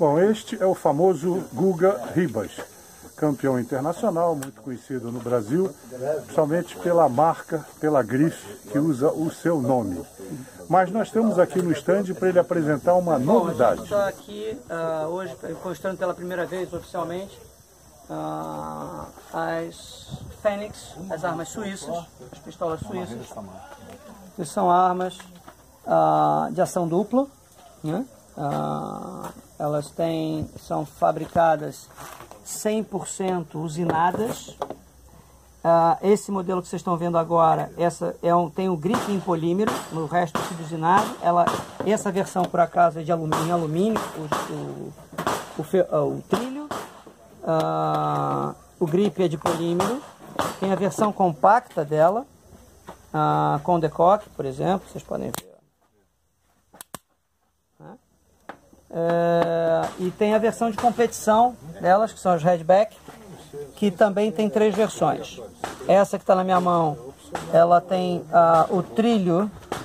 Bom, este é o famoso Guga Ribas, campeão internacional, muito conhecido no Brasil, principalmente pela marca, pela grife que usa o seu nome. Mas nós estamos aqui no stand para ele apresentar uma novidade. A gente está aqui hoje mostrando pela primeira vez oficialmente as Fênix, as armas suíças, as pistolas suíças, que são armas de ação dupla, né? Elas são fabricadas 100% usinadas. Esse modelo que vocês estão vendo agora, tem o grip em polímero, no resto é tudo usinado. Essa versão, por acaso, é de alumínio, o trilho, o grip é de polímero. Tem a versão compacta dela, com decoque, por exemplo, vocês podem ver. E tem a versão de competição delas, que são as Redback, que também tem 3 versões. Essa que está na minha mão, ela tem o trilho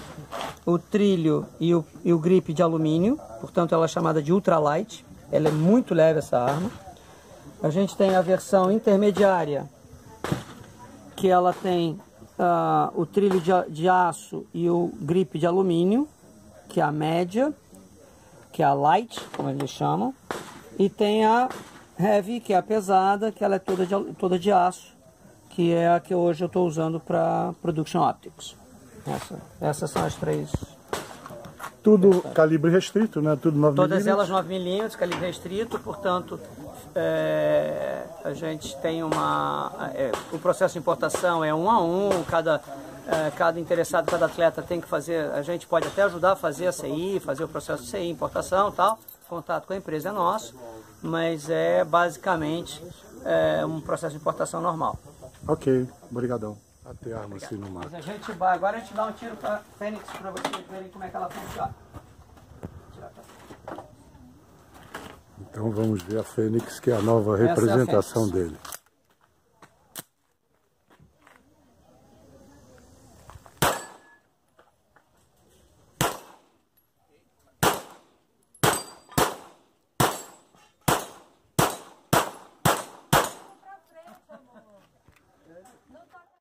e o grip de alumínio, portanto ela é chamada de ultralight. Ela é muito leve, essa arma. A gente tem a versão intermediária, que ela tem o trilho de aço e o grip de alumínio, que é a média, que é a light, como eles chamam, e tem a heavy, que é a pesada, que ela é toda de aço, que é a que hoje eu estou usando para Production Optics. Essas são as 3. Tudo calibre restrito, né? Tudo 9mm. Todas elas 9mm, calibre restrito, portanto, a gente tem o processo de importação é 1 a 1, cada interessado, cada atleta tem que fazer, a gente pode até ajudar a fazer a CI, fazer o processo de CI, importação e tal, contato com a empresa é nosso, mas é basicamente um processo de importação normal. Ok, obrigadão. Até arma assim no mar. Agora a gente dá um tiro para a Fênix para vocês verem como é que ela funciona. Então vamos ver a Fênix, que é a nova representação dele. Não toca.